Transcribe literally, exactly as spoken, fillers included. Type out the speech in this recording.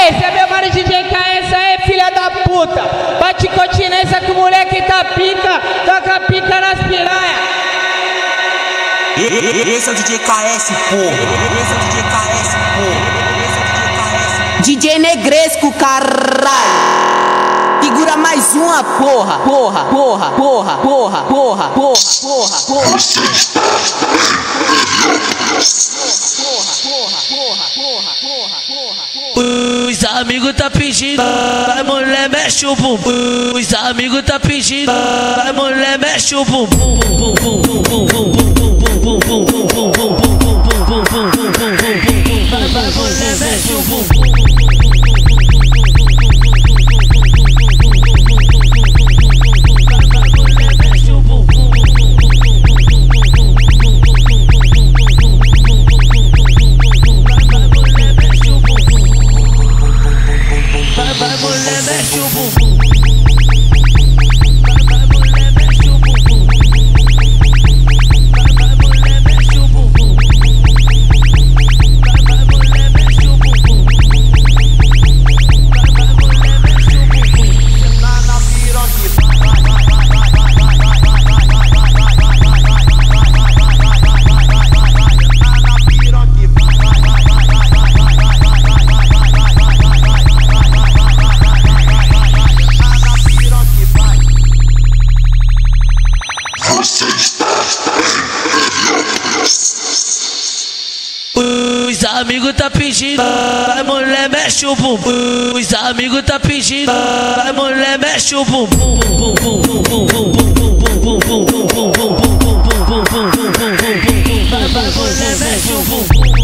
Esse é meu mano D J K S aí, filha da puta. Bate continência que o moleque tá pica, toca pica nas piranha. Esse é o D J K S, porra. Esse é o D J K S, porra. Esse é o D J K S. D J Negresko, caralho. Segura mais uma, porra, porra, porra, porra, porra, porra, porra, porra, porra. Você está Os amigos tá pedindo, vai mulher mexe o bumbum. Os amigos tá pedindo, vai mulher mexe o bumbum. Vai mulher mexe o bumbum. Vai mulher mexe o bumbum. Vai mulher mexe o bumbum. Vai mulher mexe o bumbum. Vai mulher mexe o bumbum. Vai mulher mexe o bumbum. Tá na piroca. Os amigos tá pedindo, vai mulher mexe o bumbum. Os amigos tá pedindo, vai mulher mexe o bumbum. Vai mulher mexe o bumbum.